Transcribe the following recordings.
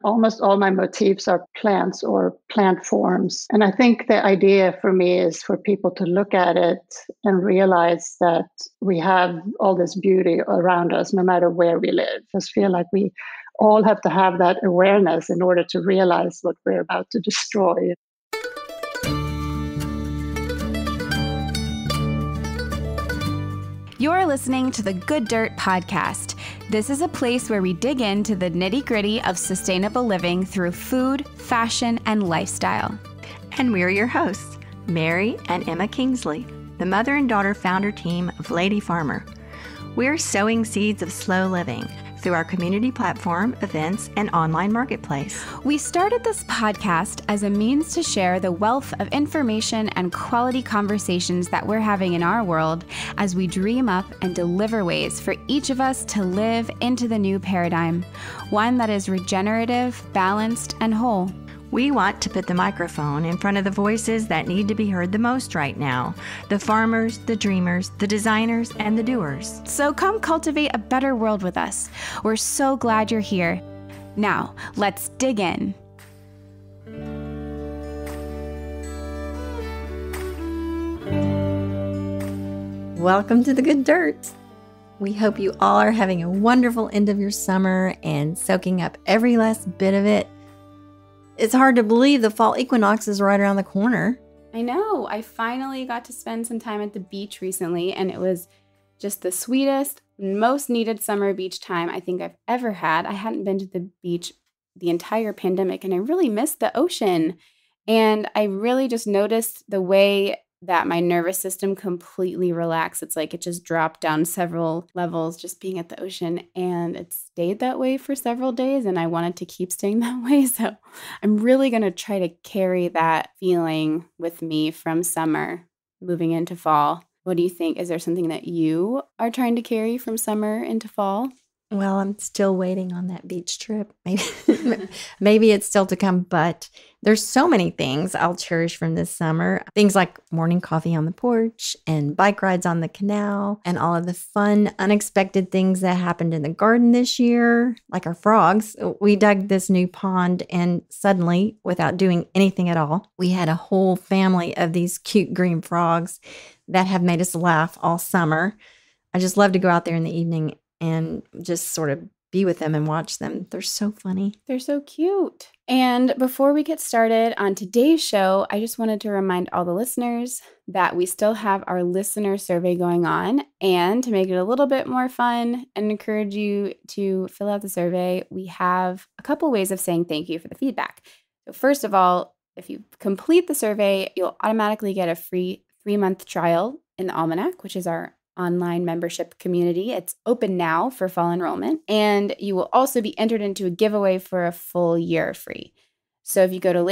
Almost all my motifs are plants or plant forms. And I think the idea for me is for people to look at it and realize that we have all this beauty around us, no matter where we live. I just feel like we all have to have that awareness in order to realize what we're about to destroy. You're listening to the Good Dirt Podcast. This is a place where we dig into the nitty-gritty of sustainable living through food, fashion, and lifestyle. And we're your hosts, Mary and Emma Kingsley, the mother and daughter founder team of Lady Farmer. We're sowing seeds of slow living through our community platform, events, and online marketplace. We started this podcast as a means to share the wealth of information and quality conversations that we're having in our world as we dream up and deliver ways for each of us to live into the new paradigm, one that is regenerative, balanced, and whole. We want to put the microphone in front of the voices that need to be heard the most right now. The farmers, the dreamers, the designers, and the doers. So come cultivate a better world with us. We're so glad you're here. Now, let's dig in. Welcome to the Good Dirt. We hope you all are having a wonderful end of your summer and soaking up every last bit of it. It's hard to believe the fall equinox is right around the corner. I know. I finally got to spend some time at the beach recently, and it was just the sweetest, most needed summer beach time I think I've ever had. I hadn't been to the beach the entire pandemic, and I really missed the ocean. And I really just noticed the way that my nervous system completely relaxed. It's like it just dropped down several levels just being at the ocean, and it stayed that way for several days, and I wanted to keep staying that way. So I'm really going to try to carry that feeling with me from summer moving into fall. What do you think? Is there something that you are trying to carry from summer into fall? Well, I'm still waiting on that beach trip. Maybe it's still to come, but there's so many things I'll cherish from this summer. Things like morning coffee on the porch and bike rides on the canal and all of the fun, unexpected things that happened in the garden this year, like our frogs. We dug this new pond and suddenly, without doing anything at all, we had a whole family of these cute green frogs that have made us laugh all summer. I just love to go out there in the evening and just sort of be with them and watch them. They're so funny. They're so cute. And before we get started on today's show, I just wanted to remind all the listeners that we still have our listener survey going on. And to make it a little bit more fun and encourage you to fill out the survey, we have a couple ways of saying thank you for the feedback. So first of all, if you complete the survey, you'll automatically get a free 3-month trial in the Almanac, which is our online membership community. It's open now for fall enrollment, and you will also be entered into a giveaway for a full year free. So if you go to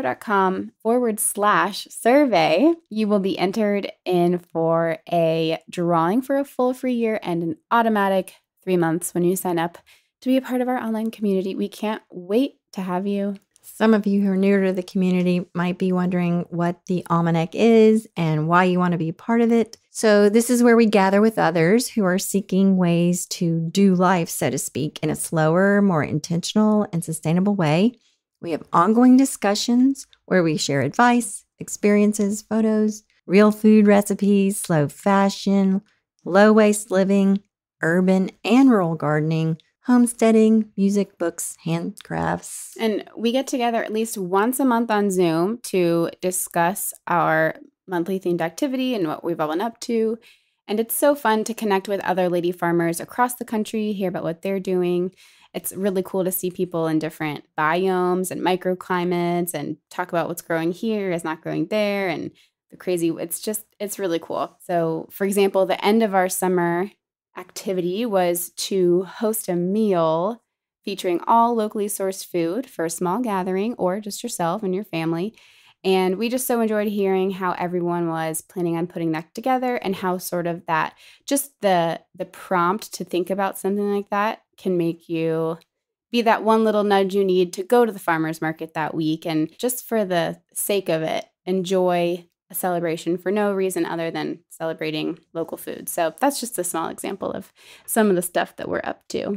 ladyfarmer.com/survey, you will be entered in for a drawing for a full free year and an automatic 3 months when you sign up to be a part of our online community. We can't wait to have you. Some of you who are newer to the community might be wondering what the Almanac is and why you want to be a part of it. So this is where we gather with others who are seeking ways to do life, so to speak, in a slower, more intentional, and sustainable way. We have ongoing discussions where we share advice, experiences, photos, real food recipes, slow fashion, low-waste living, urban and rural gardening, homesteading, music, books, handcrafts. And we get together at least once a month on Zoom to discuss our monthly themed activity and what we've all been up to. And it's so fun to connect with other lady farmers across the country, hear about what they're doing. It's really cool to see people in different biomes and microclimates and talk about what's growing here is not growing there and the crazy. It's really cool. So, for example, the end of our summer activity was to host a meal featuring all locally sourced food for a small gathering or just yourself and your family. And we just so enjoyed hearing how everyone was planning on putting that together and how sort of that, just the prompt to think about something like that can make you be that one little nudge you need to go to the farmer's market that week and just for the sake of it, enjoy a celebration for no reason other than celebrating local food. So that's just a small example of some of the stuff that we're up to.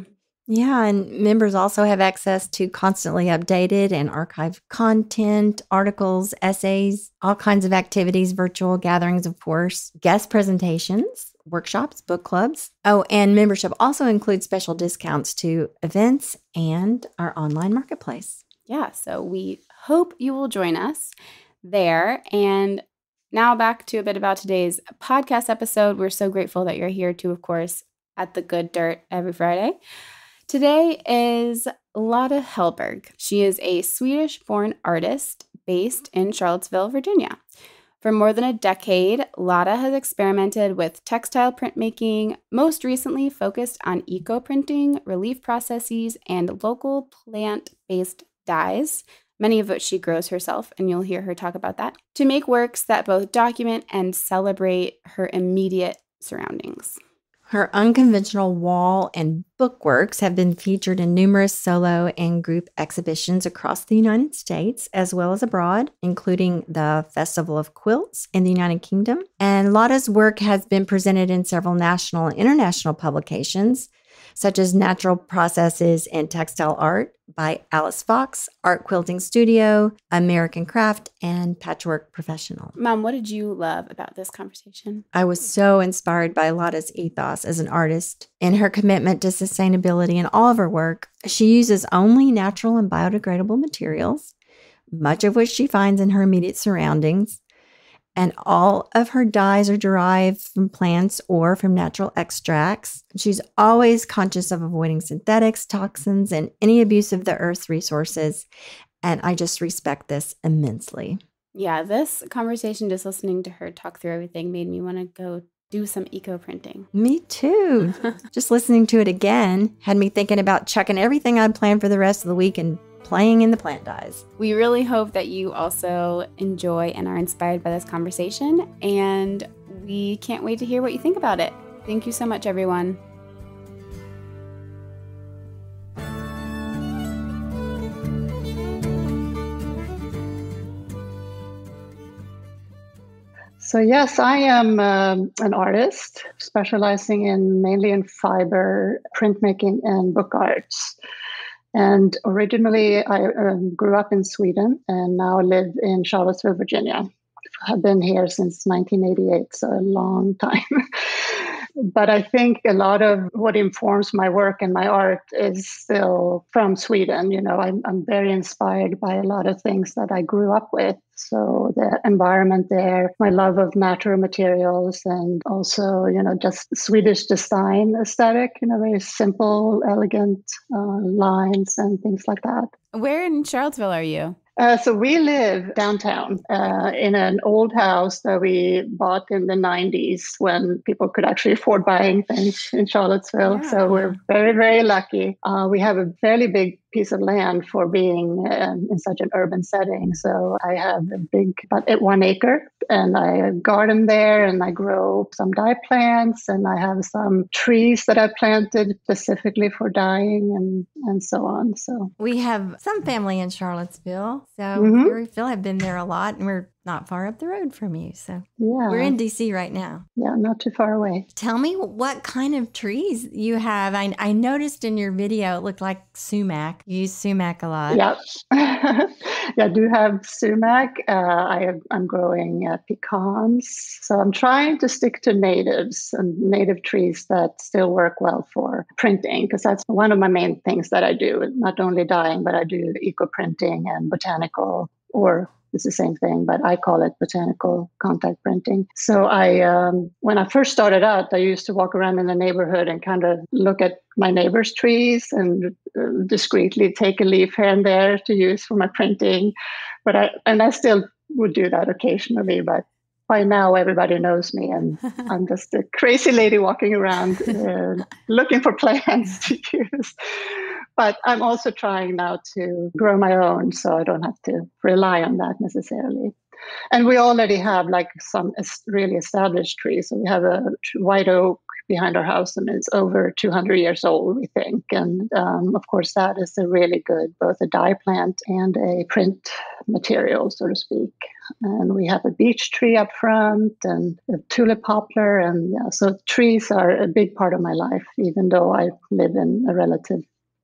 Yeah, and members also have access to constantly updated and archived content, articles, essays, all kinds of activities, virtual gatherings, of course, guest presentations, workshops, book clubs. Oh, and membership also includes special discounts to events and our online marketplace. Yeah, so we hope you will join us there. And now back to a bit about today's podcast episode. We're so grateful that you're here too, of course, at the Good Dirt every Friday. Today is Lotta Hellberg. She is a Swedish-born artist based in Charlottesville, Virginia. For more than a decade, Lotta has experimented with textile printmaking, most recently focused on eco-printing, relief processes, and local plant-based dyes, many of which she grows herself, and you'll hear her talk about that, to make works that both document and celebrate her immediate surroundings. Her unconventional wall and bookworks have been featured in numerous solo and group exhibitions across the United States, as well as abroad, including the Festival of Quilts in the United Kingdom. And Lotta's work has been presented in several national and international publications, such as Natural Processes in Textile Art by Alice Fox, Art Quilting Studio, American Craft, and Patchwork Professional. Mom, what did you love about this conversation? I was so inspired by Lotta's ethos as an artist and her commitment to sustainability in all of her work. She uses only natural and biodegradable materials, much of which she finds in her immediate surroundings. And all of her dyes are derived from plants or from natural extracts. She's always conscious of avoiding synthetics, toxins, and any abuse of the earth's resources. And I just respect this immensely. Yeah, this conversation, just listening to her talk through everything, made me want to go do some eco-printing. Me too. Just listening to it again had me thinking about chucking everything I'd planned for the rest of the week and playing in the plant dyes. We really hope that you also enjoy and are inspired by this conversation, and we can't wait to hear what you think about it. Thank you so much, everyone. So yes, I am an artist specializing mainly in fiber, printmaking, and book arts. And originally, I grew up in Sweden and now live in Charlottesville, Virginia. I've been here since 1988, so a long time. But I think a lot of what informs my work and my art is still from Sweden. You know, I'm very inspired by a lot of things that I grew up with. So the environment there, my love of natural materials, and also, you know, just Swedish design aesthetic, you know, very simple, elegant lines and things like that. Where in Charlottesville are you? So we live downtown in an old house that we bought in the 90s when people could actually afford buying things in Charlottesville. Yeah. So we're very, very lucky. We have a fairly big piece of land for being in such an urban setting. So I have a big, about 1 acre, and I garden there, and I grow some dye plants, and I have some trees that I planted specifically for dyeing and so on. So we have some family in Charlottesville. So we feel I've been there a lot, and we're not far up the road from you. So yeah, we're in DC right now. Yeah, not too far away. Tell me what kind of trees you have. I noticed in your video, it looked like sumac. You use sumac a lot. Yeah, yeah, I do have sumac. I'm growing pecans. So I'm trying to stick to natives and native trees that still work well for printing, because that's one of my main things that I do. Not only dyeing, but I do eco printing and botanical, or it's the same thing, but I call it botanical contact printing. So when I first started out, I used to walk around in the neighborhood and kind of look at my neighbor's trees and discreetly take a leaf here and there to use for my printing. But I still would do that occasionally, but by now everybody knows me, and I'm just a crazy lady walking around looking for plants to use. But I'm also trying now to grow my own, so I don't have to rely on that necessarily. And we already have like some really established trees. So we have a white oak behind our house, and it's over 200 years old, we think. And of course, that is a really good, both a dye plant and a print material, so to speak. And we have a beech tree up front and a tulip poplar. And yeah, so trees are a big part of my life, even though I live in a relative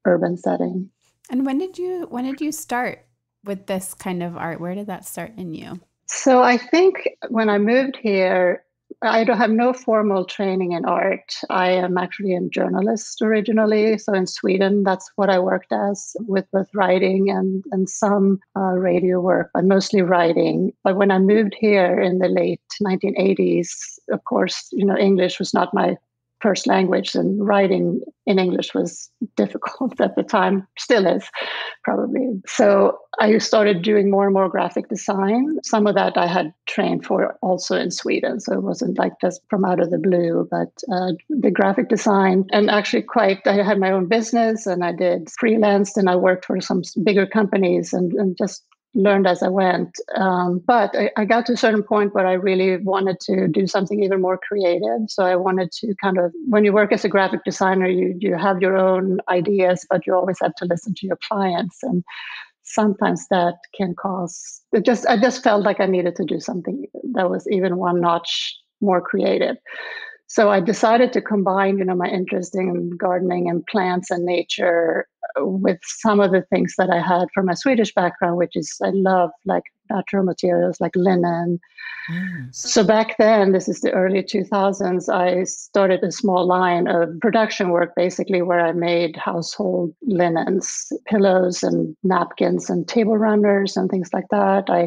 urban setting. And when did you start with this kind of art? Where did that start in you? So I think when I moved here, I don't have no formal training in art. I am actually a journalist originally. So in Sweden, that's what I worked as, with both writing and some radio work, but mostly writing. But when I moved here in the late 1980s, of course, English was not my first language, and writing in English was difficult at the time, still is probably. So I started doing more and more graphic design. Some of that I had trained for also in Sweden. So it wasn't like just from out of the blue, but the graphic design, and actually I had my own business, and I did freelance, and I worked for some bigger companies and just learned as I went. But I got to a certain point where I really wanted to do something even more creative. So I wanted to when you work as a graphic designer, you have your own ideas, but you always have to listen to your clients. And sometimes that can cause, I just felt like I needed to do something that was even one notch more creative. So I decided to combine, my interest in gardening and plants and nature with some of the things that I had from my Swedish background, which is I love like natural materials like linen. So back then, this is the early 2000s, I started a small line of production work, basically, where I made household linens, pillows and napkins and table runners and things like that. I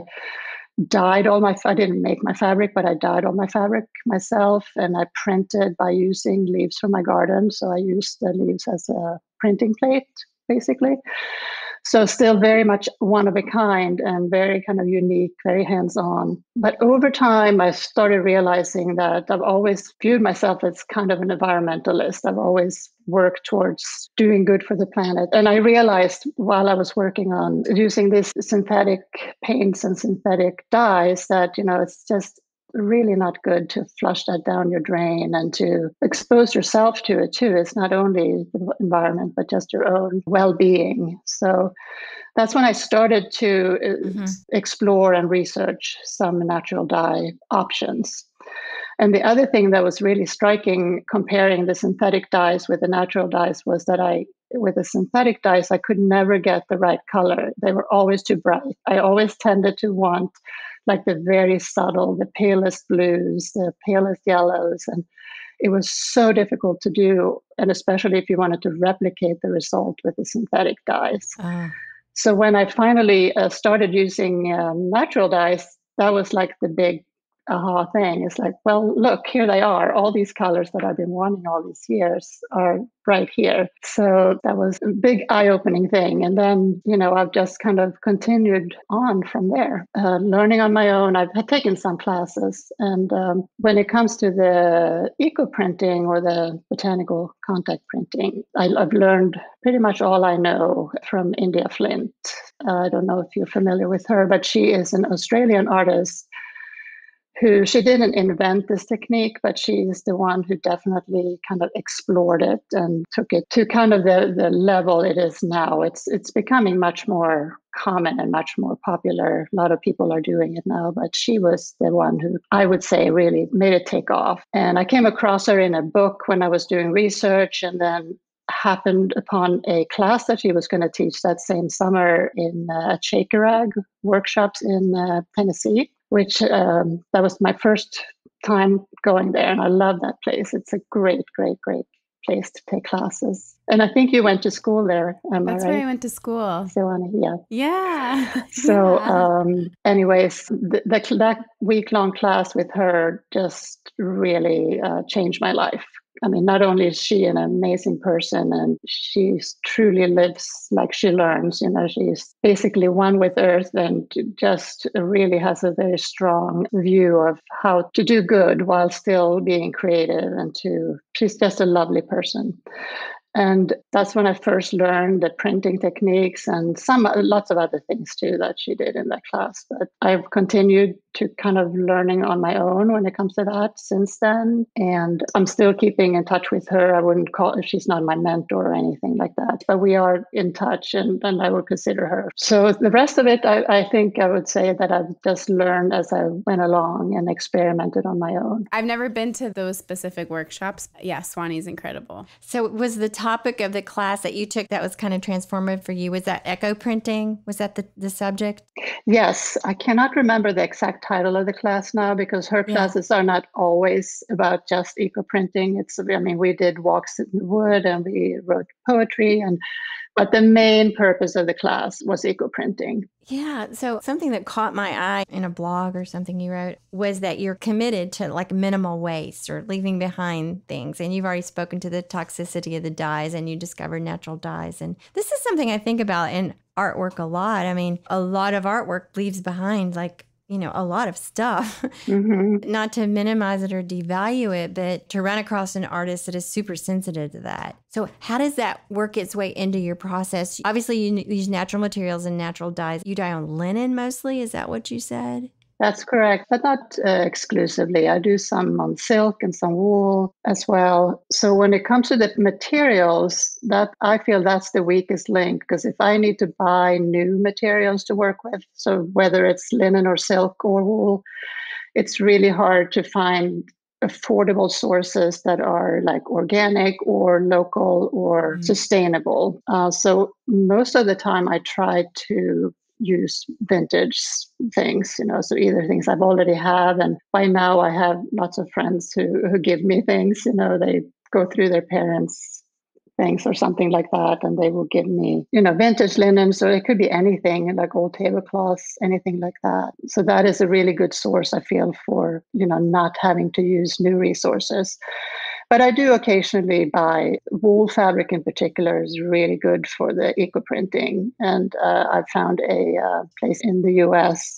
didn't make my fabric, but I dyed all my fabric myself, and I printed by using leaves from my garden. So I used the leaves as a printing plate, basically. So still very much one of a kind and very kind of unique, very hands-on. But over time, I started realizing that I've always viewed myself as kind of an environmentalist. I've always worked towards doing good for the planet. And I realized while I was working on using these synthetic paints and synthetic dyes that, it's just really not good to flush that down your drain and to expose yourself to it too. It's not only the environment, but just your own well-being. So that's when I started to explore and research some natural dye options. And the other thing that was really striking comparing the synthetic dyes with the natural dyes was that with the synthetic dyes, I could never get the right color. They were always too bright. I always tended to want like the very subtle, the palest blues, the palest yellows. And it was so difficult to do. And especially if you wanted to replicate the result with the synthetic dyes. So when I finally started using natural dyes, that was like the big aha thing. It's like, well, look, here they are. All these colors that I've been wanting all these years are right here. So that was a big eye-opening thing. And then, I've just kind of continued on from there, learning on my own. I've taken some classes. And when it comes to the eco printing or the botanical contact printing, I've learned pretty much all I know from India Flint. I don't know if you're familiar with her, but she is an Australian artist she didn't invent this technique, but she's the one who definitely kind of explored it and took it to kind of the level it is now. It's becoming much more common and much more popular. A lot of people are doing it now, but she was the one who I would say really made it take off. And I came across her in a book when I was doing research, and then happened upon a class that she was going to teach that same summer at Shakerag workshops in Tennessee, which that was my first time going there. And I love that place. It's a great, great, great place to take classes. And I think you went to school there. That's where I went to school. Silvani, yeah. Yeah. So anyways, that week-long class with her just really changed my life. I mean, not only is she an amazing person, and she truly lives like she learns, she's basically one with earth and just really has a very strong view of how to do good while still being creative, and she's just a lovely person. And that's when I first learned the printing techniques and lots of other things too that she did in that class. But I've continued to kind of learning on my own when it comes to that since then. And I'm still keeping in touch with her. I wouldn't call her, she's not my mentor or anything like that, but we are in touch, and I would consider her. So the rest of it, I think I would say that I've just learned as I went along and experimented on my own. I've never been to those specific workshops. Yeah, Swani's incredible. So was the topic of the class that you took that was kind of transformative for you? Was that eco printing? Was that the subject? Yes, I cannot remember the exact title of the class now because her Yeah. classes are not always about just eco printing. We did walks in the wood and we wrote poetry, but the main purpose of the class was eco printing. Yeah. So something that caught my eye in a blog or something you wrote was that you're committed to like minimal waste or leaving behind things. And you've already spoken to the toxicity of the dyes and you discovered natural dyes. And this is something I think about in artwork a lot. I mean, a lot of artwork leaves behind like, a lot of stuff. Mm-hmm. Not to minimize it or devalue it, but to run across an artist that is super sensitive to that. So how does that work its way into your process? Obviously, you use natural materials and natural dyes. You dye on linen mostly. Is that what you said? That's correct, but not exclusively. I do some on silk and some wool as well. So when it comes to the materials, that I feel that's the weakest link because if I need to buy new materials to work with, so whether it's linen or silk or wool, it's really hard to find affordable sources that are like organic or local or sustainable. So most of the time I try to use vintage things, so either things I've already have, and by now I have lots of friends who give me things, they go through their parents' things or something like that, and they will give me, vintage linen. So it could be anything like old tablecloths, anything like that. So that is a really good source, I feel, for, not having to use new resources. But I do occasionally buy wool fabric in particular is really good for the eco printing. And I found a place in the US.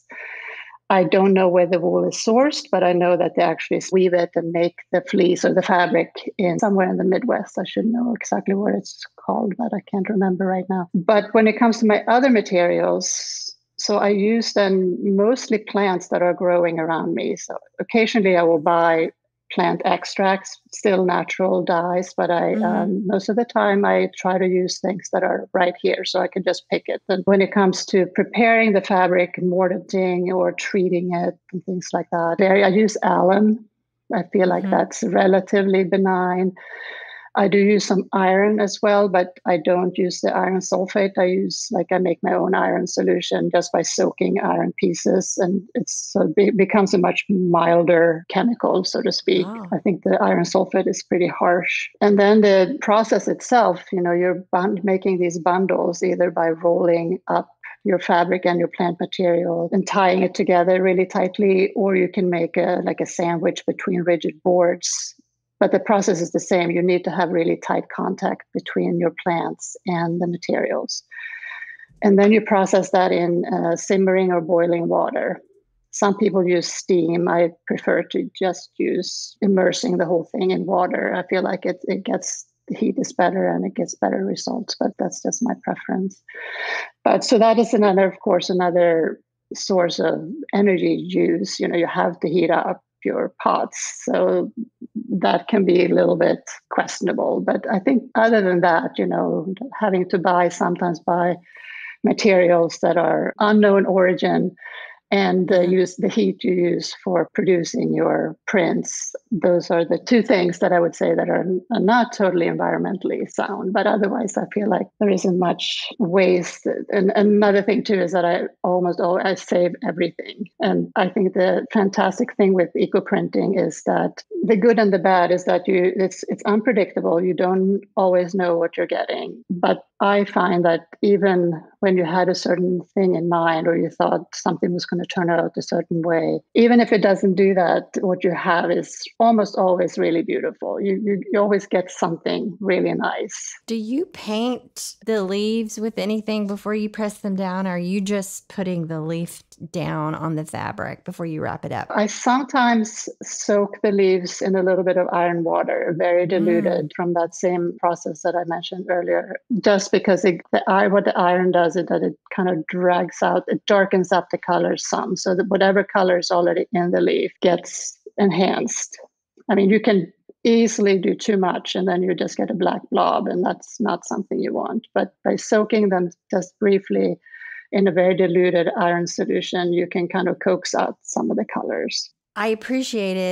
I don't know where the wool is sourced, but I know that they actually weave it and make the fleece or the fabric in somewhere in the Midwest. I should know exactly what it's called, but I can't remember right now. But when it comes to my other materials, so I use then mostly plants that are growing around me. So occasionally I will buy plant extracts, still natural dyes, but most of the time I try to use things that are right here so I can just pick it. And when it comes to preparing the fabric, mortising or treating it and things like that, I use alum. I feel like that's relatively benign. I do use some iron as well, but I don't use the iron sulfate. I make my own iron solution just by soaking iron pieces, and it becomes a much milder chemical, so to speak. Wow. I think the iron sulfate is pretty harsh. And then the process itself, you're making these bundles either by rolling up your fabric and your plant material and tying it together really tightly, or you can make a sandwich between rigid boards. But the process is the same. You need to have really tight contact between your plants and the materials. And then you process that in simmering or boiling water. Some people use steam. I prefer to just use immersing the whole thing in water. I feel like the heat is better and it gets better results, but that's just my preference. But so that is another source of energy use. You have to heat up your pots. So that can be a little bit questionable. But I think other than that, having to sometimes buy materials that are unknown origin and use the heat you use for producing your prints. Those are the two things that I would say that are not totally environmentally sound, but otherwise I feel like there isn't much waste. And another thing too is that I almost always save everything. And I think the fantastic thing with eco printing is that the good and the bad is that it's unpredictable. You don't always know what you're getting. But I find that even when you had a certain thing in mind or you thought something was going to turn out a certain way, even if it doesn't do that, what you have is almost always really beautiful. You always get something really nice. Do you paint the leaves with anything before you press them down? Or are you just putting the leaf down on the fabric before you wrap it up? I sometimes soak the leaves in a little bit of iron water, very diluted from that same process that I mentioned earlier, just because what the iron does is that it kind of it darkens up the colors some, so that whatever color is already in the leaf gets enhanced. I mean, you can easily do too much and then you just get a black blob, and that's not something you want. But by soaking them just briefly in a very diluted iron solution, you can kind of coax out some of the colors. I appreciated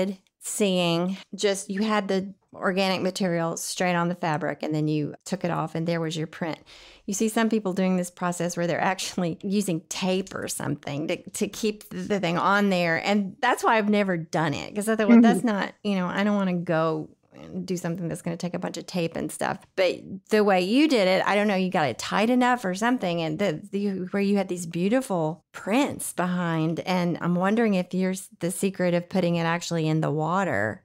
seeing just you had the organic material straight on the fabric and then you took it off and there was your print. You see some people doing this process where they're actually using tape or something to keep the thing on there. And that's why I've never done it, because I thought, well, that's not, I don't want to go and do something that's going to take a bunch of tape and stuff. But the way you did it, I don't know, you got it tight enough or something, and where you had these beautiful prints behind. And I'm wondering if the secret of putting it actually in the water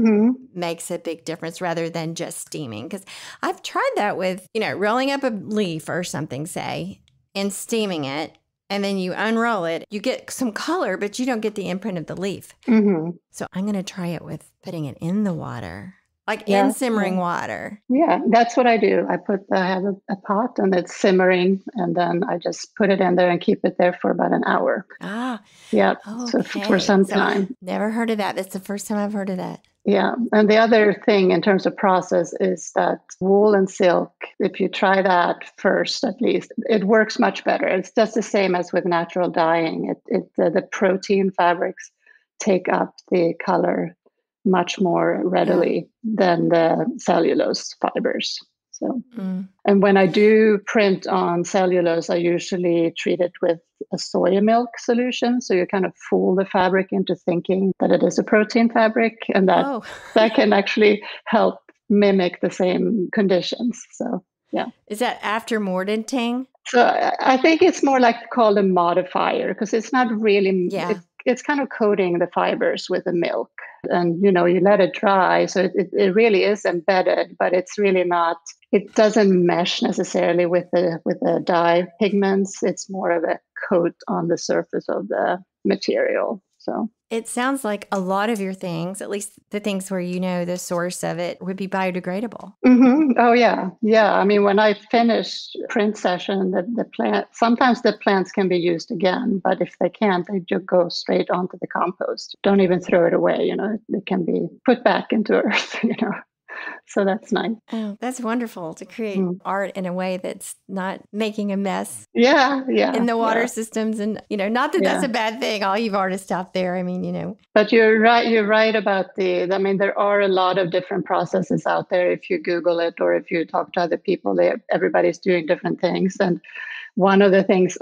makes a big difference rather than just steaming. Because I've tried that with, rolling up a leaf or something, say, and steaming it. And then you unroll it, you get some color, but you don't get the imprint of the leaf. So I'm going to try it with putting it in the water, like in simmering water. Yeah, that's what I do. I have a pot and it's simmering, and then I just put it in there and keep it there for about an hour. Yeah. Okay. So for some time. Never heard of that. That's the first time I've heard of that. Yeah. And the other thing in terms of process is that wool and silk, if you try that first, at least, it works much better. It's just the same as with natural dyeing. The protein fabrics take up the color much more readily than the cellulose fibers. So, and when I do print on cellulose, I usually treat it with a soy milk solution. So you kind of fool the fabric into thinking that it is a protein fabric, and that can actually help mimic the same conditions. So, yeah. Is that after mordanting? So I think it's more like called a modifier, because it's not really, it's kind of coating the fibers with the milk. And, you let it dry. So it really is embedded, but it's really not, it doesn't mesh necessarily with the dye pigments. It's more of a coat on the surface of the material. So it sounds like a lot of your things, at least the things where the source of it, would be biodegradable. Oh, yeah. Yeah. I mean, when I finish print session, the plant, sometimes the plants can be used again, but if they can't, they just go straight onto the compost. Don't even throw it away. It can be put back into earth, So that's nice. Oh, that's wonderful to create art in a way that's not making a mess. Yeah. In the water systems. And, not that that's a bad thing, all you artists out there. I mean, But you're right. You're right about there are a lot of different processes out there. If you Google it or if you talk to other people, everybody's doing different things. And one of the things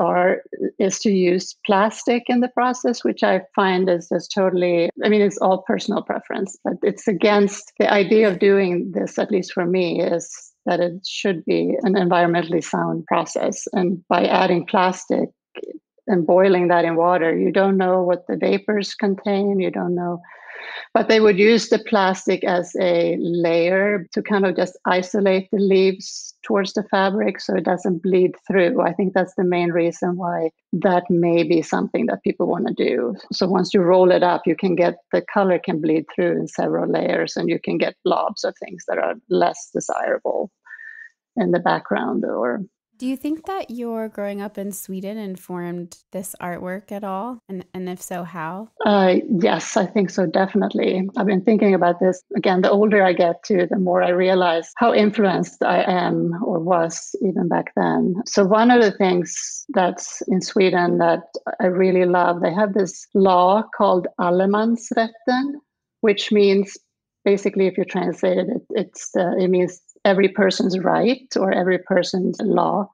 is to use plastic in the process, which I find is just totally, it's all personal preference, but it's against the idea of doing this, at least for me, is that it should be an environmentally sound process. And by adding plastic and boiling that in water, you don't know what the vapors contain, you don't know. But they would use the plastic as a layer to kind of just isolate the leaves towards the fabric so it doesn't bleed through. I think that's the main reason why that may be something that people want to do. So once you roll it up, the color can bleed through in several layers, and you can get blobs of things that are less desirable in the background. Do you think that your growing up in Sweden informed this artwork at all? And if so, how? Yes, I think so, definitely. I've been thinking about this. Again, the older I get too, the more I realize how influenced I am or was even back then. So one of the things that's in Sweden that I really love, they have this law called allemansrätten, which means, basically, if you translate it, it means every person's right or every person's law.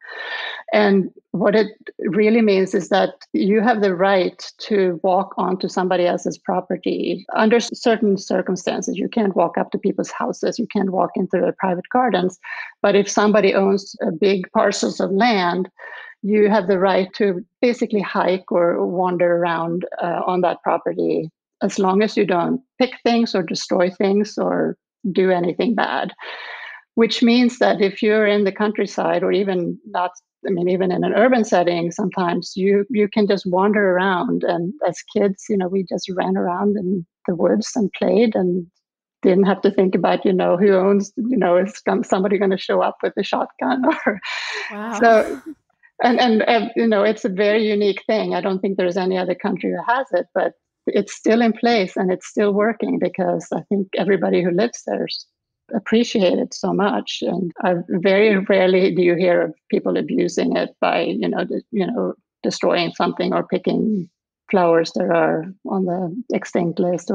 And what it really means is that you have the right to walk onto somebody else's property under certain circumstances. You can't walk up to people's houses. You can't walk into their private gardens. But if somebody owns big parcels of land, you have the right to basically hike or wander around on that property, as long as you don't pick things or destroy things or do anything bad. Which means that if you're in the countryside, or even not, even in an urban setting, sometimes you can just wander around. And as kids, we just ran around in the woods and played and didn't have to think about, who owns, is somebody going to show up with a shotgun or. Wow. So, and it's a very unique thing. I don't think there's any other country who has it, but it's still in place and it's still working, because I think everybody who lives there appreciate it so much. And very rarely do you hear of people abusing it by, destroying something or picking flowers that are on the extinct list or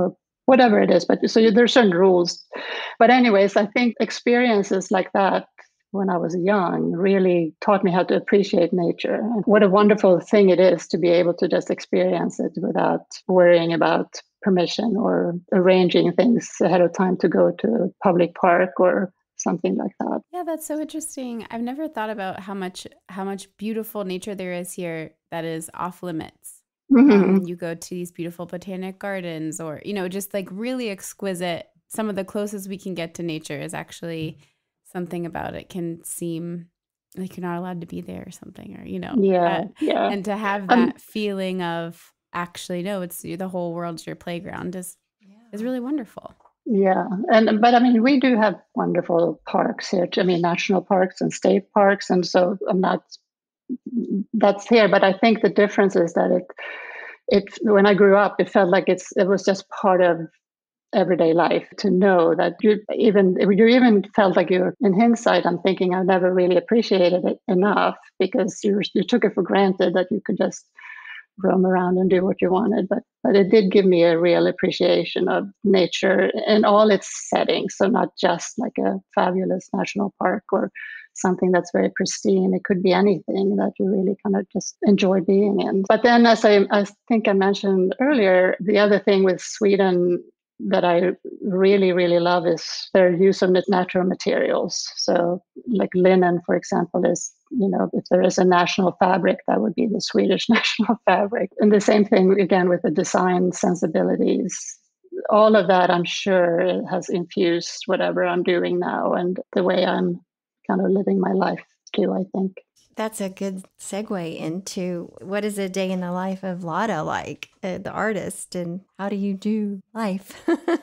whatever it is. But so there's certain rules. But anyways, I think experiences like that when I was young really taught me how to appreciate nature. And what a wonderful thing it is to be able to just experience it without worrying about permission or arranging things ahead of time to go to a public park or something like that. Yeah, that's so interesting. I've never thought about how much beautiful nature there is here that is off limits. Mhm. You go to these beautiful botanic gardens, or just like really exquisite. Some of the closest we can get to nature is actually something about it can seem like you're not allowed to be there or something, or Yeah, yeah. and to have Um, that feeling of actually no, it's the whole world's your playground is really wonderful. yeah. But I mean, we do have wonderful parks here. I mean, national parks and state parks, and so I'm not that's here. But I think the difference is that it when I grew up, it felt like it was just part of everyday life to know that you even felt like you in hindsight. I'm thinking I never really appreciated it enough because you took it for granted that you could just roam around and do what you wanted. But it did give me a real appreciation of nature in all its settings. So not just like a fabulous national park or something that's very pristine. It could be anything that you really kind of just enjoy being in. But then, as I think I mentioned earlier, the other thing with Sweden that I really, really love is their use of natural materials. So, like linen, for example, is, if there is a national fabric, that would be the Swedish national fabric. And the same thing again with the design sensibilities. All of that, I'm sure, has infused whatever I'm doing now and the way I'm kind of living my life too, I think. That's a good segue into what is a day in the life of Lotta like, the artist, and how do you do life?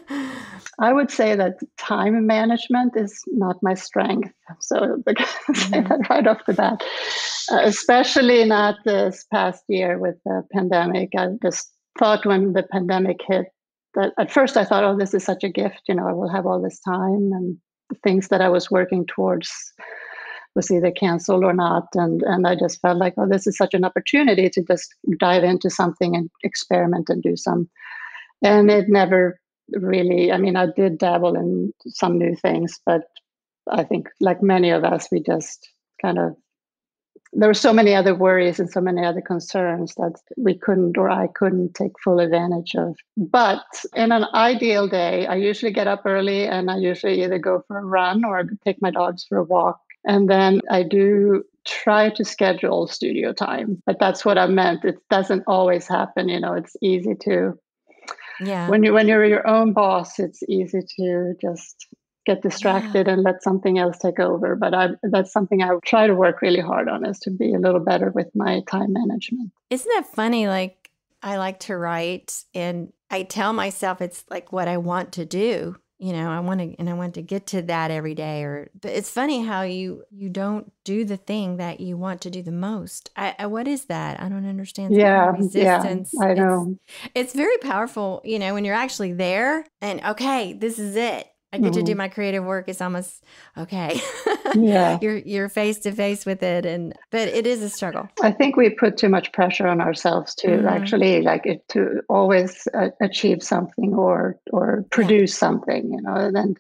I would say that time management is not my strength. So say that right off the bat, especially not this past year with the pandemic. I just thought when the pandemic hit that at first I thought, oh, this is such a gift. I will have all this time, and the things that I was working towards was either canceled or not. And I just felt like, oh, this is such an opportunity to just dive into something and experiment and do some. And it never really, I mean, I did dabble in some new things, but I think like many of us, we just kind of, there were so many other worries and so many other concerns that we couldn't, or I couldn't take full advantage of. But in an ideal day, I usually get up early and I usually either go for a run or take my dogs for a walk. And then I do try to schedule studio time, but that's what I meant. It doesn't always happen. It's easy to, Yeah. when you're your own boss, it's easy to just get distracted and let something else take over. But that's something I try to work really hard on, is to be a little better with my time management. Isn't that funny? Like, I like to write and I tell myself it's like what I want to do. I want to get to that every day. But it's funny how you don't do the thing that you want to do the most. What is that? I don't understand. Yeah, Resistance. I know. It's very powerful, when you're actually there and okay, this is it. I get to do my creative work. It's almost okay. Yeah. You're face to face with it, but it is a struggle. I think we put too much pressure on ourselves to actually to always achieve something or produce something, and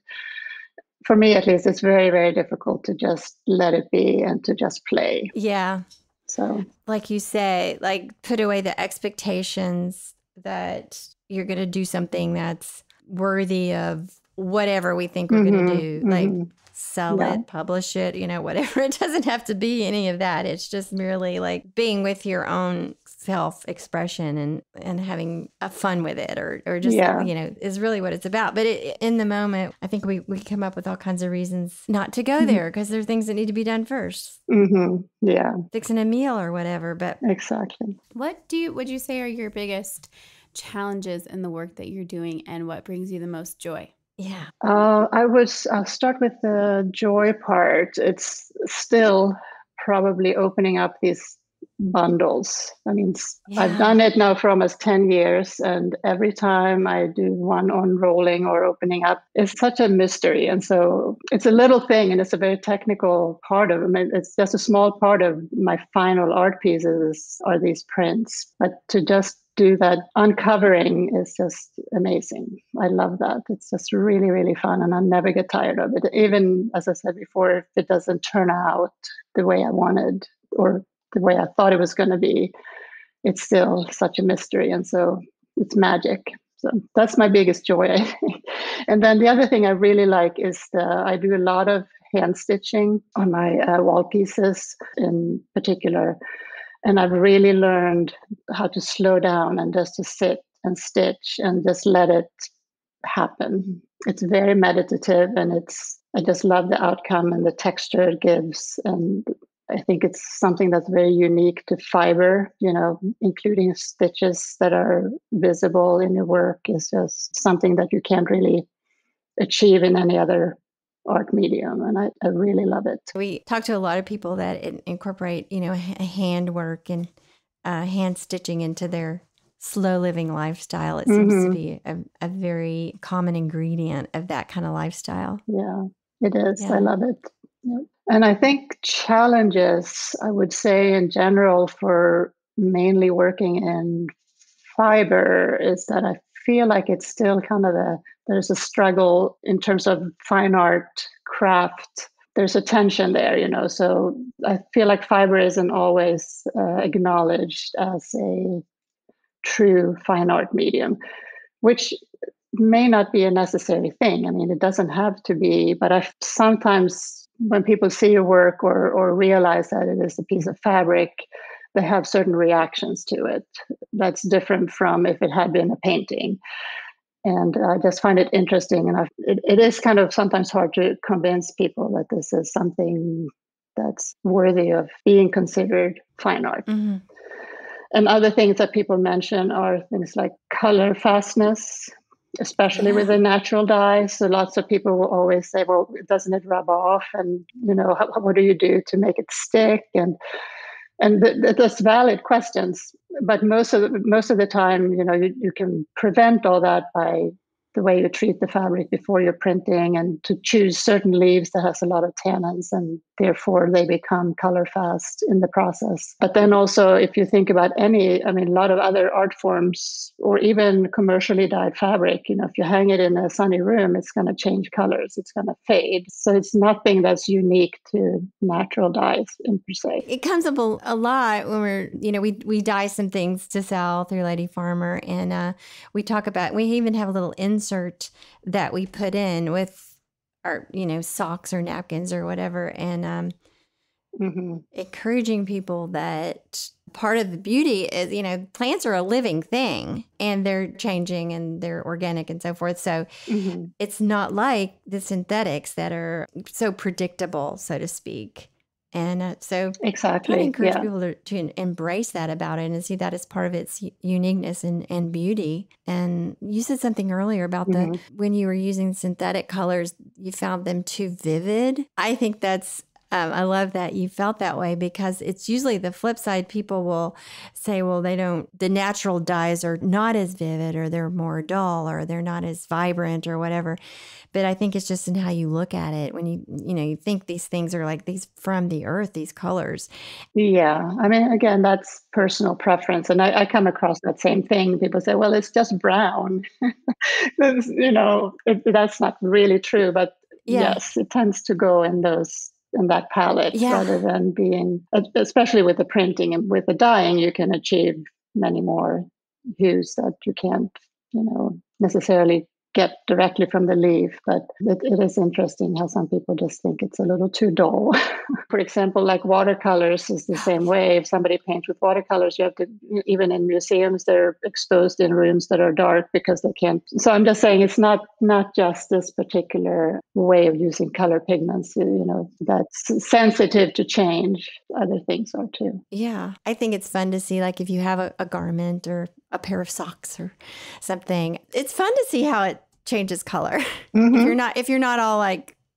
for me at least, it's very, very difficult to just let it be and to just play. Yeah. So, like you say, like put away the expectations that you're going to do something that's worthy of whatever we think we're going to do, like sell it, publish it, whatever. It doesn't have to be any of that. It's just merely like being with your own self-expression and having fun with it or just, is really what it's about. But in the moment, I think we come up with all kinds of reasons not to go there because there are things that need to be done first. Yeah. Fixing a meal or whatever. But exactly. What would you say are your biggest challenges in the work that you're doing, and what brings you the most joy? Yeah. I'll start with the joy part. It's still probably opening up these bundles. I mean, I've Yeah. done it now for almost 10 years, and every time I do one unrolling or opening up, it's such a mystery. And so it's a little thing, and it's a very technical part of it. I mean, it's just a small part of my final art pieces are these prints. But to just do that uncovering is just amazing. I love that. It's just really, really fun, and I never get tired of it. Even, as I said before, if it doesn't turn out the way I wanted or the way I thought it was going to be, it's still such a mystery. And so it's magic. So that's my biggest joy, I think. And then the other thing I really like is I do a lot of hand stitching on my wall pieces in particular. And I've really learned how to slow down and just to sit and stitch and just let it happen. It's very meditative, and I just love the outcome and the texture it gives. And I think it's something that's very unique to fiber, including stitches that are visible in your work is just something that you can't really achieve in any other art medium. And I really love it. We talk to a lot of people that incorporate, handwork and hand stitching into their slow living lifestyle. It seems to be a very common ingredient of that kind of lifestyle. Yeah, it is. Yeah. I love it. Yep. And I think challenges, I would say in general, for mainly working in fiber is that I feel like it's still kind of there's a struggle in terms of fine art craft. There's a tension there, so I feel like fiber isn't always acknowledged as a true fine art medium, which may not be a necessary thing. I mean, it doesn't have to be, but I sometimes when people see your work or realize that it is a piece of fabric, they have certain reactions to it. That's different from if it had been a painting. And I just find it interesting. And it is kind of sometimes hard to convince people that this is something that's worthy of being considered fine art. Mm-hmm. And other things that people mention are things like color fastness, especially with the natural dyes. So lots of people will always say, well, doesn't it rub off? And, what do you do to make it stick? And that's valid questions. But most of the time, you can prevent all that by the way you treat the fabric before you're printing, and to choose certain leaves that has a lot of tannins, and therefore they become color fast in the process. But then also, if you think about a lot of other art forms or even commercially dyed fabric, if you hang it in a sunny room, it's going to change colors, it's going to fade. So it's nothing that's unique to natural dyes per se. It comes up a lot when we're, we dye some things to sell through Lady Farmer, and we talk about, we even have a little insert that we put in with our, socks or napkins or whatever, and encouraging people that part of the beauty is, plants are a living thing and they're changing and they're organic and so forth. So it's not like the synthetics that are so predictable, so to speak. And so exactly, try to encourage people to embrace that about it and see that as part of its uniqueness and beauty. And you said something earlier about when you were using synthetic colors, you found them too vivid. I think that's I love that you felt that way, because it's usually the flip side. People will say, well, the natural dyes are not as vivid, or they're more dull, or they're not as vibrant or whatever. But I think it's just in how you look at it. When you think these things are like these from the earth, these colors. Yeah. I mean, again, that's personal preference. And I come across that same thing. People say, well, it's just brown. That's not really true. But yes, it tends to go in that palette rather than being, especially with the printing and with the dyeing, you can achieve many more hues that you can't, necessarily get directly from the leaf. But it is interesting how some people just think it's a little too dull. For example, like watercolors is the same way. If somebody paints with watercolors, you have to, even in museums, they're exposed in rooms that are dark because they can't. So I'm just saying it's not just this particular way of using color pigments, that's sensitive to change. Other things are too. Yeah. I think it's fun to see, like, if you have a garment or a pair of socks or something, it's fun to see how it changes color. If you're not all like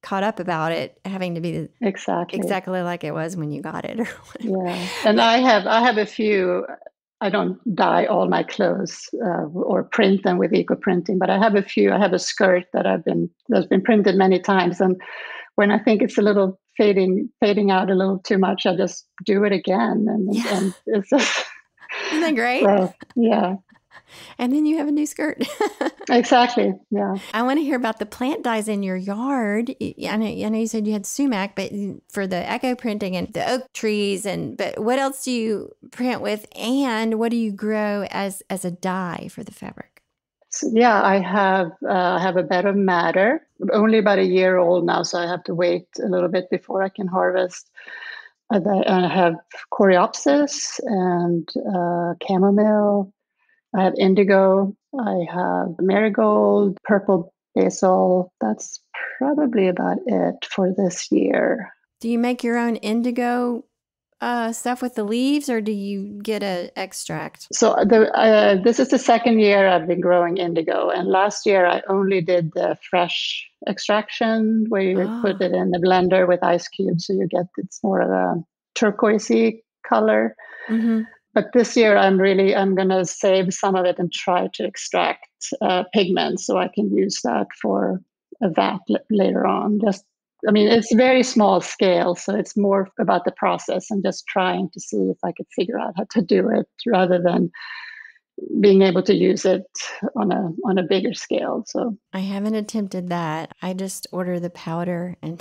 caught up about it having to be exactly like it was when you got it or whatever. Yeah. And I have a few. I don't dye all my clothes or print them with eco printing, but I have a few. I have a skirt that's been printed many times, and when I think it's a little fading out a little too much, I just do it again, and it's just, isn't that great? So, yeah. And then you have a new skirt. Exactly. Yeah. I want to hear about the plant dyes in your yard. I know you said you had sumac, but for the eco printing and the oak trees, but what else do you print with, and what do you grow as a dye for the fabric? So, yeah, I have a bed of madder, only about a year old now, so I have to wait a little bit before I can harvest. And I have coreopsis and chamomile. I have indigo. I have marigold, purple basil. That's probably about it for this year. Do you make your own indigo stuff with the leaves, or do you get an extract? So this is the second year I've been growing indigo, and last year I only did the fresh extraction where you put it in the blender with ice cubes, so it's more of a turquoisey color. Mm-hmm. But this year I'm going to save some of it and try to extract pigments so I can use that for a vat later on. It's very small scale, so it's more about the process and just trying to see if I could figure out how to do it rather than being able to use it on a bigger scale. So I haven't attempted that. I just order the powder and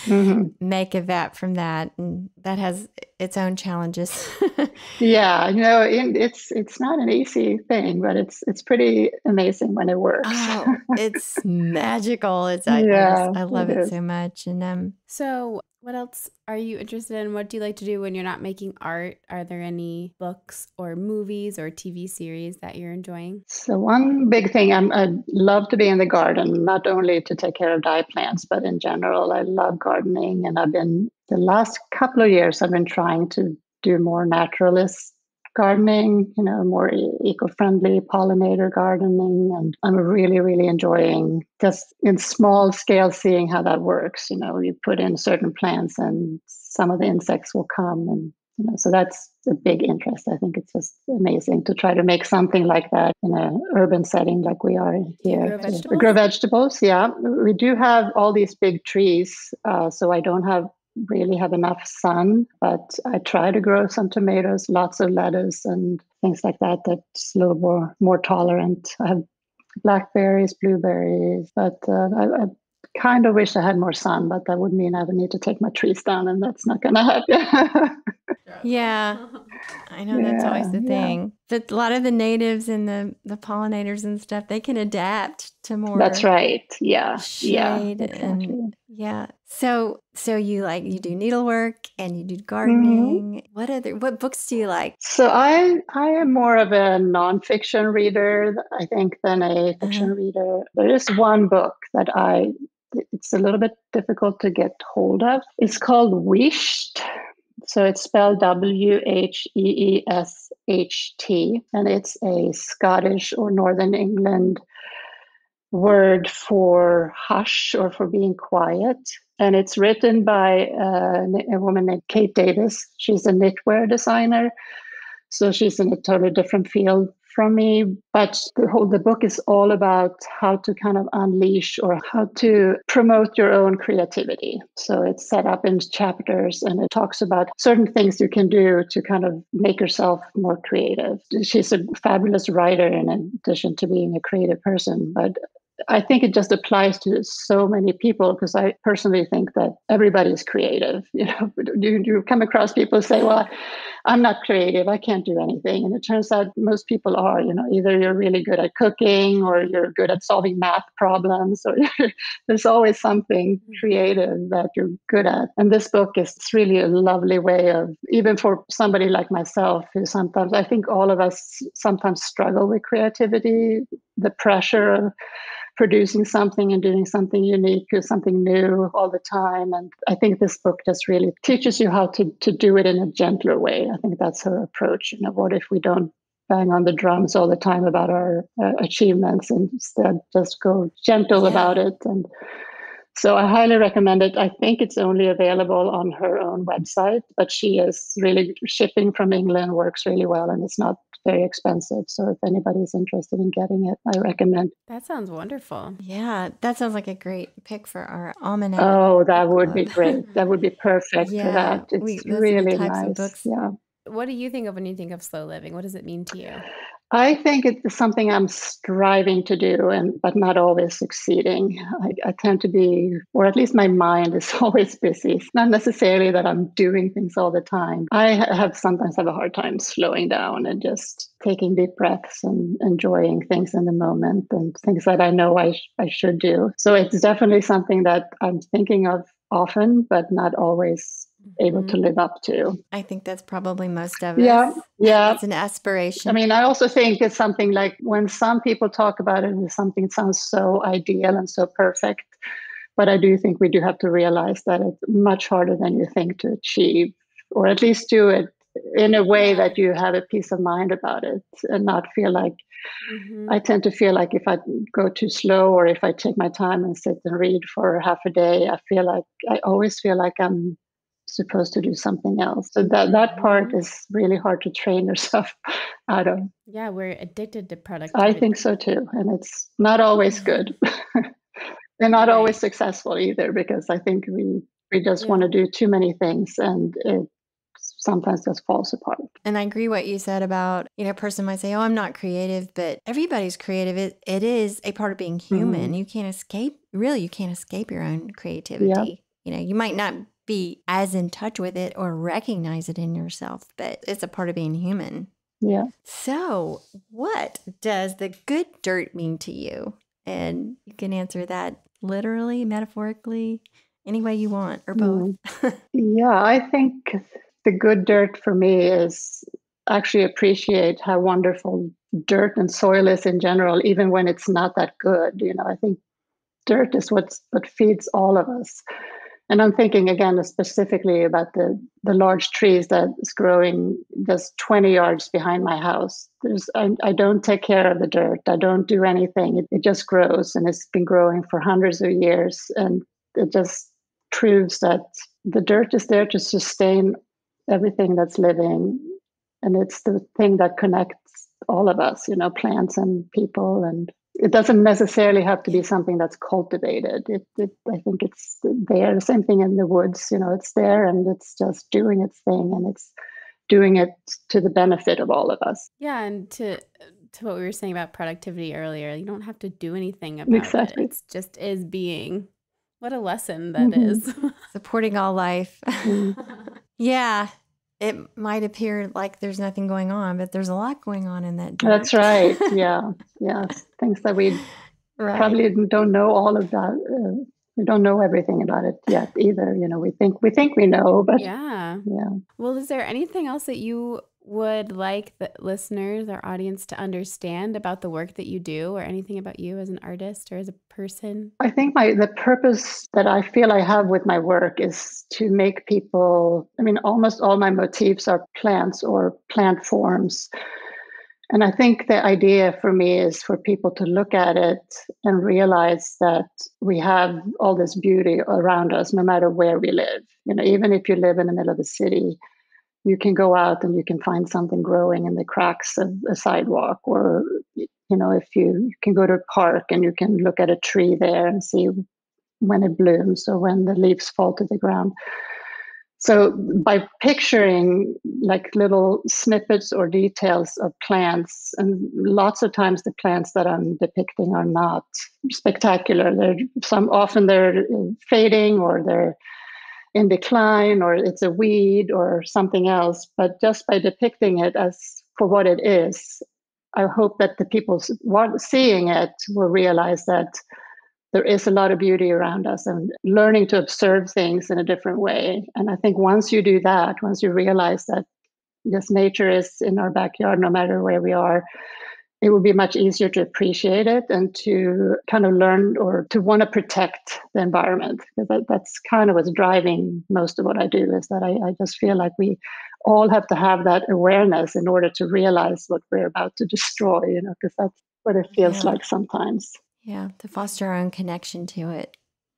make a vat from that, and that has its own challenges. Yeah, it's not an easy thing, but it's pretty amazing when it works. Oh, it's magical. I love it so much. And so what else are you interested in? What do you like to do when you're not making art? Are there any books or movies or TV series that you're enjoying? So one big thing, I love to be in the garden, not only to take care of dye plants, but in general, I love gardening. And the last couple of years, I've been trying to do more naturalist gardening, more eco-friendly pollinator gardening. And I'm really, really enjoying just in small scale seeing how that works. You put in certain plants and some of the insects will come, and so that's a big interest. I think it's just amazing to try to make something like that in an urban setting like we are here. Grow vegetables, yeah. We do have all these big trees, so I don't really have enough sun, but I try to grow some tomatoes, lots of lettuce and things like that that's a little more tolerant. I have blackberries, blueberries, but I kind of wish I had more sun, but that would mean I would need to take my trees down, and that's not going to happen. Yeah, I know that's always the thing. But a lot of the natives and the pollinators and stuff, they can adapt to more. That's right. Yeah. Shade exactly. So you do needlework and you do gardening. Mm-hmm. What books do you like? So I am more of a nonfiction reader, I think, than a fiction reader. There is one book that it's a little bit difficult to get hold of. It's called Wheesht. So it's spelled Wheeesht, and it's a Scottish or Northern England word for hush or for being quiet. And it's written by a woman named Kate Davis. She's a knitwear designer. So she's in a totally different field from me. But the book is all about how to kind of unleash or how to promote your own creativity. So it's set up in chapters and it talks about certain things you can do to kind of make yourself more creative. She's a fabulous writer in addition to being a creative person. But I think it just applies to so many people because I personally think that everybody's creative. You come across people who say, well, I'm not creative. I can't do anything. And it turns out most people are, either you're really good at cooking or you're good at solving math problems or there's always something creative that you're good at. And this book is really a lovely way of, even for somebody like myself, who sometimes, I think all of us sometimes struggle with creativity, the pressure of producing something and doing something unique or something new all the time. And I think this book just really teaches you how to do it in a gentler way. I think that's her approach. What if we don't bang on the drums all the time about our achievements and instead just go gentle about it? And So I highly recommend it. I think it's only available on her own website, but she is really shipping from England, works really well, and it's not very expensive. So if anybody's interested in getting it, I recommend. That sounds wonderful. Yeah, that sounds like a great pick for our almanac. Oh, that would be club. great. That would be perfect for Yeah, that. those It's are the really types of nice. books. Yeah. What do you think of when you think of slow living? What does it mean to you? I think it's something I'm striving to do, and but not always succeeding. I tend to be, or at least my mind is always busy. It's not necessarily that I'm doing things all the time. I have sometimes have a hard time slowing down and just taking deep breaths and enjoying things in the moment and things that I know I should do. So it's definitely something that I'm thinking of often, but not always able to live up to. I think that's probably most of Yeah, us. yeah. It's an aspiration. I mean, I also think it's something like when some people talk about it as something that sounds so ideal and so perfect. But I do think we do have to realize that it's much harder than you think to achieve, or at least do it in a way that you have a peace of mind about it and not feel like. I tend to feel like if I go too slow or if I take my time and sit and read for half a day, I always feel like I'm supposed to do something else. So that part is really hard to train yourself out of. Yeah, we're addicted to productivity. I think so too. And it's not always good. And not always successful either, because I think we just want to do too many things and it sometimes just falls apart. And I agree what you said about, a person might say, oh, I'm not creative, but everybody's creative. It is a part of being human. You can't escape your own creativity. You might not be as in touch with it or recognize it in yourself, but it's a part of being human. Yeah. So what does the good dirt mean to you? And you can answer that literally, metaphorically, any way you want, or both. Yeah, I think the good dirt for me is actually appreciate how wonderful dirt and soil is in general, even when it's not that good. I think dirt is what feeds all of us. And I'm thinking again specifically about the large trees that is growing just 20 yards behind my house. I don't take care of the dirt. I don't do anything. It just grows, and it's been growing for hundreds of years. And it just proves that the dirt is there to sustain everything that's living. And it's the thing that connects all of us, plants and people. And it doesn't necessarily have to be something that's cultivated. I think it's there. The same thing in the woods, it's there and it's just doing its thing, and it's doing it to the benefit of all of us. Yeah, and to what we were saying about productivity earlier, you don't have to do anything about it. It just is being. What a lesson that is. Supporting all life. Yeah. It might appear like there's nothing going on, but there's a lot going on in that dirt. That's right. Yeah. Yes. Things that we probably don't know all of that. We don't know everything about it yet either. We think we know, but yeah. Yeah. Well, is there anything else that you would like the listeners, our audience, to understand about the work that you do, or anything about you as an artist or as a person? I think the purpose that I feel I have with my work is to make people, almost all my motifs are plants or plant forms. And I think the idea for me is for people to look at it and realize that we have all this beauty around us, no matter where we live. Even if you live in the middle of the city, you can go out and you can find something growing in the cracks of a sidewalk, or if you can go to a park and you can look at a tree there and see when it blooms or when the leaves fall to the ground. So by picturing like little snippets or details of plants, and lots of times the plants that I'm depicting are not spectacular. Often they're fading, or they're in decline, or it's a weed or something else. But just by depicting it as for what it is, I hope that the people seeing it will realize that there is a lot of beauty around us, and learning to observe things in a different way. And I think once you do that, once you realize that yes, nature is in our backyard, no matter where we are, it will be much easier to appreciate it and to kind of learn or to want to protect the environment. Because that's kind of what's driving most of what I do, is that I just feel like we all have to have that awareness in order to realize what we're about to destroy, because that's what it feels like sometimes. Yeah, to foster our own connection to it.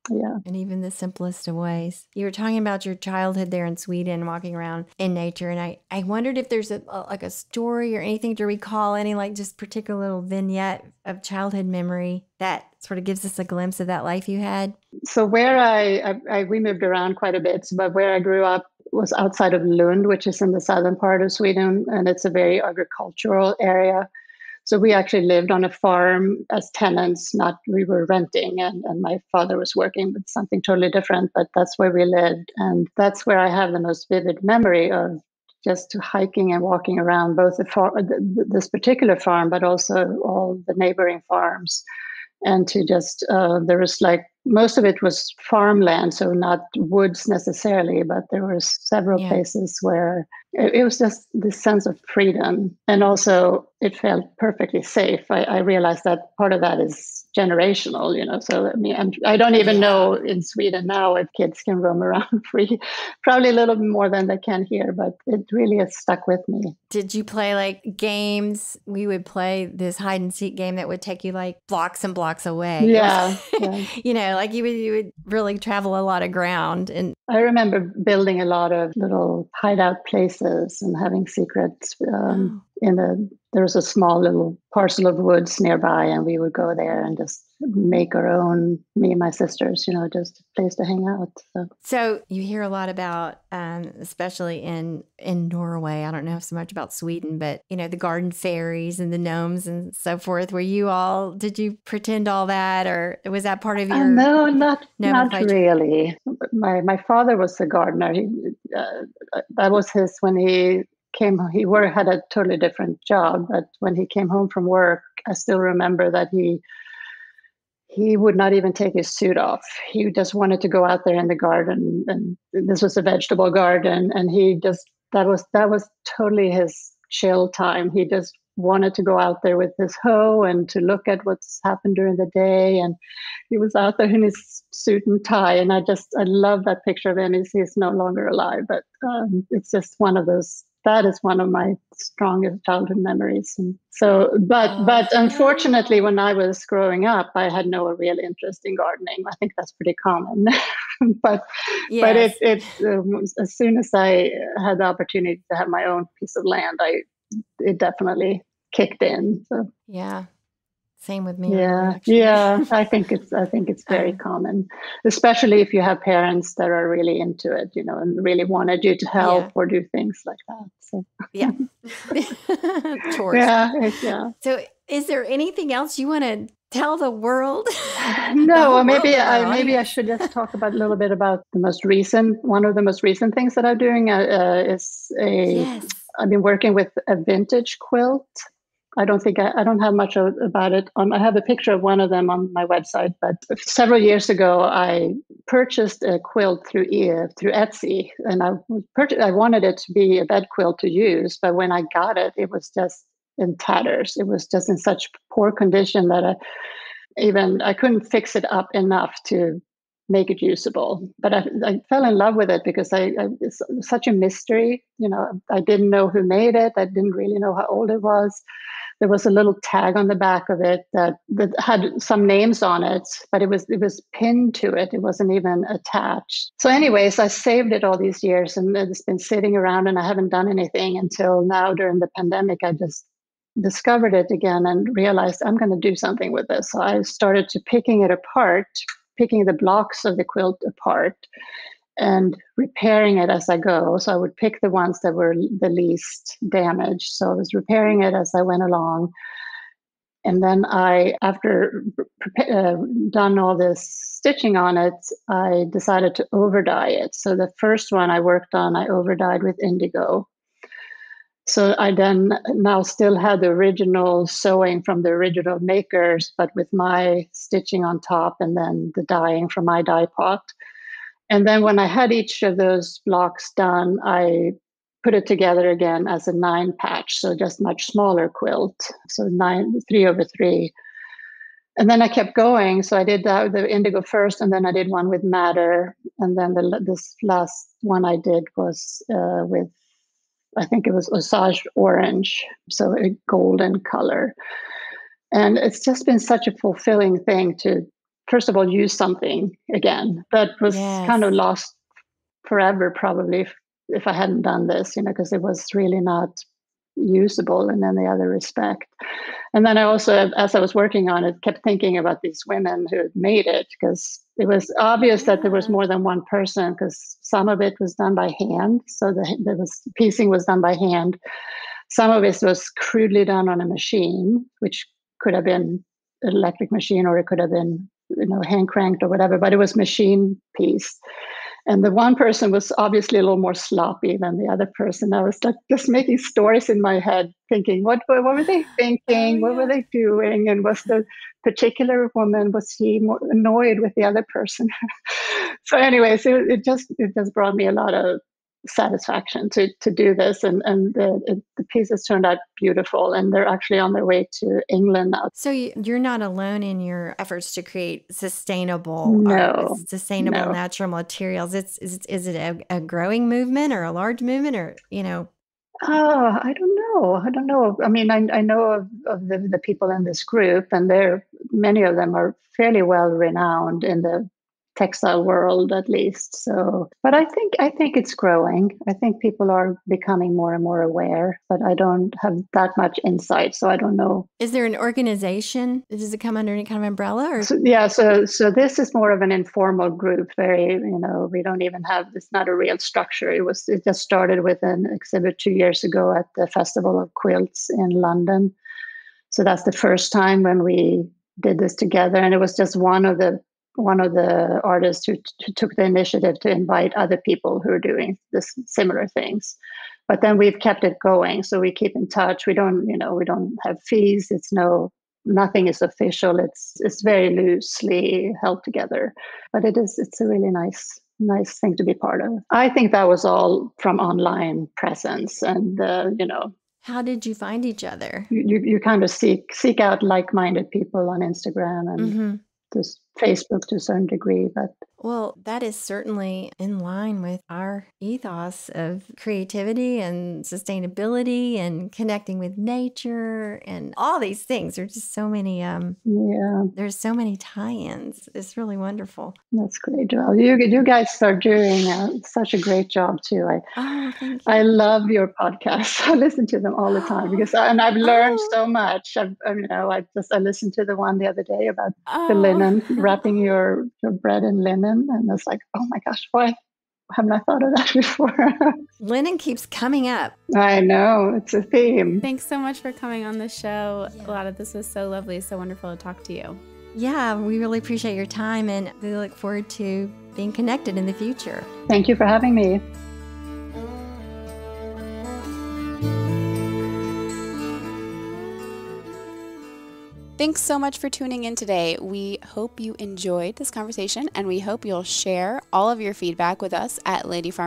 Yeah. And even the simplest of ways. You were talking about your childhood there in Sweden, walking around in nature. And I wondered if there's like a story or anything to recall, any like just particular little vignette of childhood memory that sort of gives us a glimpse of that life you had. So where we moved around quite a bit, but where I grew up was outside of Lund, which is in the southern part of Sweden. And it's a very agricultural area. So we actually lived on a farm as tenants, not we were renting, and my father was working with something totally different, but that's where we lived. And that's where I have the most vivid memory of just hiking and walking around both this particular farm, but also all the neighboring farms. And to just, there was like, most of it was farmland, so not woods necessarily, but there were several places where it was just this sense of freedom. And also it felt perfectly safe. I realized that part of that is generational, so I mean, I don't even know in Sweden now if kids can roam around free, probably a little bit more than they can here, but it really has stuck with me. Did you play like games? We would play this hide and seek game that would take you like blocks and blocks away. Yeah. Like you would really travel a lot of ground. And I remember building a lot of little hideout places and having secrets there was a small little parcel of woods nearby, and we would go there and just make our own, me and my sisters, just a place to hang out. So you hear a lot about, especially in Norway, I don't know so much about Sweden, but, the garden fairies and the gnomes and so forth. Did you pretend all that, or was that part of your No, not really. My father was a gardener. That was his, when he had a totally different job, but when he came home from work, I still remember that he would not even take his suit off. He just wanted to go out there in the garden, and this was a vegetable garden, and that was totally his chill time. He just wanted to go out there with his hoe and to look at what's happened during the day, and he was out there in his suit and tie, and I love that picture of him. He's no longer alive, but it's just one of those. That is one of my strongest childhood memories. And so, but unfortunately, when I was growing up, I had no real interest in gardening. I think that's pretty common. but it as soon as I had the opportunity to have my own piece of land, it definitely kicked in. So yeah. Same with me. Yeah. I think it's very common, especially if you have parents that are really into it, and really wanted you to help or do things like that. So chores. Yeah. So, is there anything else you want to tell the world? No, maybe I should just talk a little bit about one of the most recent things that I'm doing I've been working with a vintage quilt. I don't have much about it. I have a picture of one of them on my website, but several years ago, I purchased a quilt through Etsy, and I wanted it to be a bed quilt to use, but when I got it, it was just in tatters. It was just in such poor condition that I couldn't fix it up enough to make it usable. But I fell in love with it because it's such a mystery. I didn't know who made it. I didn't really know how old it was. There was a little tag on the back of it that had some names on it, but it was pinned to it. It wasn't even attached. So anyways, I saved it all these years, and it's been sitting around, and I haven't done anything until now during the pandemic. I just discovered it again and realized I'm going to do something with this. So I started to picking the blocks of the quilt apart and repairing it as I go. So I would pick the ones that were the least damaged. So I was repairing it as I went along. And then after done all this stitching on it, I decided to over-dye it. So the first one I worked on, I over-dyed with indigo. So I then now still had the original sewing from the original makers, but with my stitching on top and then the dyeing from my dye pot. And then when I had each of those blocks done, I put it together again as a 9 patch, so just much smaller quilt. So 3/3. And then I kept going. So I did the indigo first, and then I did one with madder. And then this last one I did was with, I think it was Osage orange, so a golden color. And it's just been such a fulfilling thing to first of all, use something again that was kind of lost forever, probably, if I hadn't done this, because it was really not usable in any other respect. And then I also, as I was working on it, kept thinking about these women who had made it, because it was obvious that there was more than one person, because some of it was done by hand. So piecing was done by hand. Some of it was crudely done on a machine, which could have been an electric machine, or it could have been, hand cranked or whatever, but it was machine pieced. And the one person was obviously a little more sloppy than the other person. I was like just making stories in my head, thinking, what were they thinking? What were they doing? And was the particular woman, was she more annoyed with the other person? So anyways, it just brought me a lot of satisfaction to do this, and the pieces turned out beautiful, and they're actually on their way to England now. So you're not alone in your efforts to create sustainable natural materials. Is it a growing movement or a large movement, or Oh, I don't know. I mean, I know of the people in this group, and many of them are fairly well renowned in the textile world, at least. So, but I think it's growing. I think people are becoming more and more aware, but I don't have that much insight, so I don't know. Is there an organization? Does it come under any kind of umbrella? Or? So this is more of an informal group. Very, we don't even have. It's not a real structure. It just started with an exhibit 2 years ago at the Festival of Quilts in London. So that's the first time when we did this together, and it was just one of the artists who took the initiative to invite other people who are doing this similar things. But then we've kept it going, so we keep in touch. We don't have fees. Nothing is official. It's very loosely held together, but it's a really nice thing to be part of. I think that was all from online presence, and How did you find each other? You kind of seek out like-minded people on Instagram and just Facebook to a certain degree, but well, that is certainly in line with our ethos of creativity and sustainability and connecting with nature and all these things. There's just so many there's so many tie-ins. It's really wonderful. That's great. Well, you guys are doing such a great job too. Thank you. I love your podcasts. I listen to them all the time because I've learned so much. I listened to the one the other day about the linen, wrapping your bread in linen. And it's like, oh my gosh, why haven't I thought of that before? Linen keeps coming up. I know, it's a theme. Thanks so much for coming on the show. A lot of this was so lovely, so wonderful to talk to you. Yeah, we really appreciate your time, and we look forward to being connected in the future. Thank you for having me. Thanks so much for tuning in today. We hope you enjoyed this conversation, and we hope you'll share all of your feedback with us at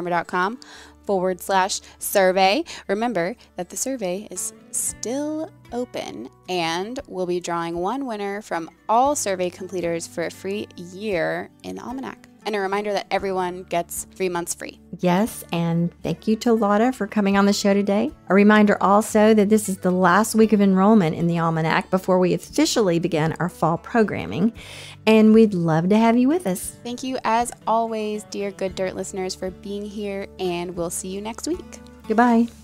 ladyfarmer.com/survey. Remember that the survey is still open, and we'll be drawing one winner from all survey completers for a free year in the Almanac. And a reminder that everyone gets 3 months free. Yes, and thank you to Lotta for coming on the show today. A reminder also that this is the last week of enrollment in the Almanac before we officially begin our fall programming, and we'd love to have you with us. Thank you, as always, dear Good Dirt listeners, for being here, and we'll see you next week. Goodbye.